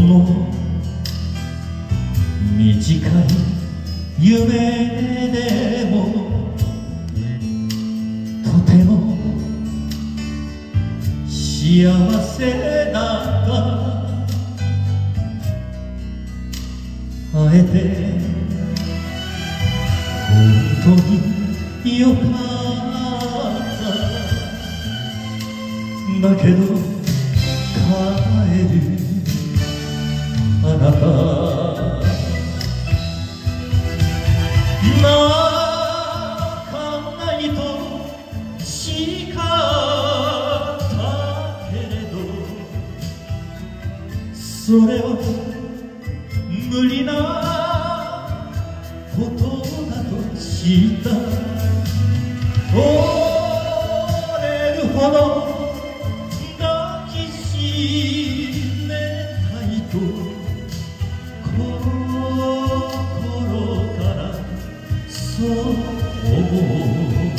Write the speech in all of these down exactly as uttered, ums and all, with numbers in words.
の短い夢でもとても幸せだった会えて本当によかっただけど帰るあなた泣かないと誓ったけれどそれは無理なことだと知った折れるほど抱きしめたいと心からそう思う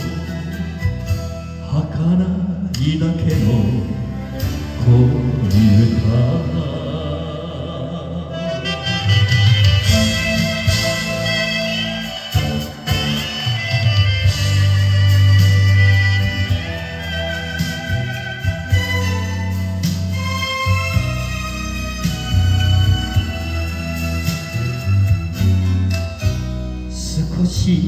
儚いだけの恋歌少し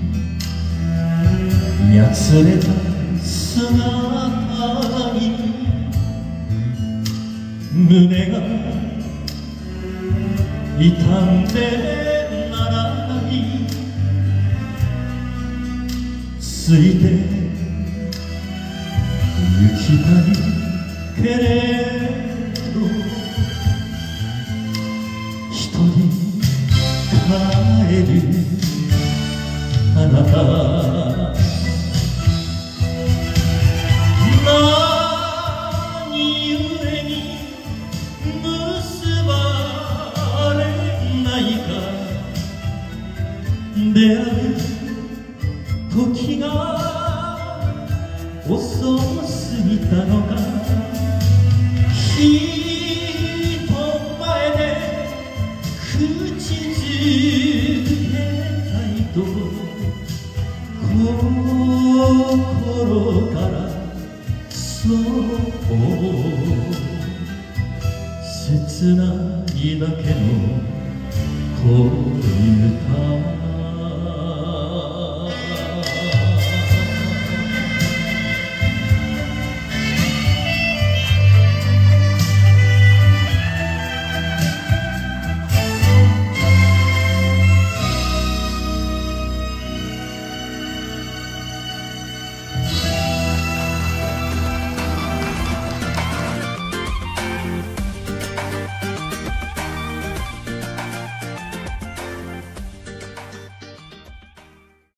やつれた姿に胸が痛んでならないついて行きたいけれど一人帰るあなた何故に結ばれないか出会う時が遅すぎたのか人前で口づけたいと心からそう思う切ないだけの恋歌